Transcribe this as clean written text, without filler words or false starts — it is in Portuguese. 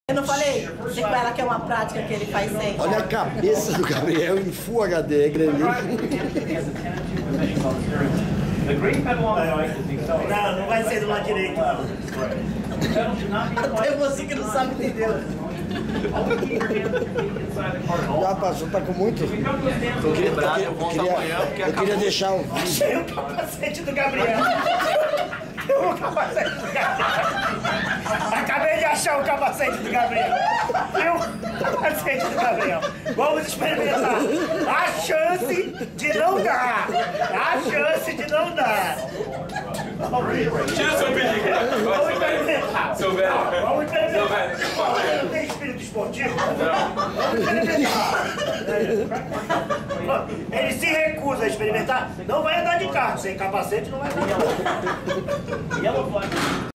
Eu não falei? Sequela que é uma prática que ele faz sempre. Olha a cabeça do Gabriel em Full HD, é grande. Não vai ser do lado direito, não. Até você que não sabe entender. Já passou, tá com muito? Eu queria deixar o vídeo. Achei o capacete do Gabriel. O capacete do Gabriel. Acabei de achar o capacete do Gabriel. Viu? O capacete do Gabriel. Vamos experimentar. A chance de não dar. A chance de não dar. Tira seu vídeo aqui. Vamos experimentar. Seu velho. Vamos Seu experimentar. velho. Não tem espírito esportivo? Vamos experimentar. Ele se recusa a experimentar. Não vai andar de carro. Sem capacete não vai andar de carro.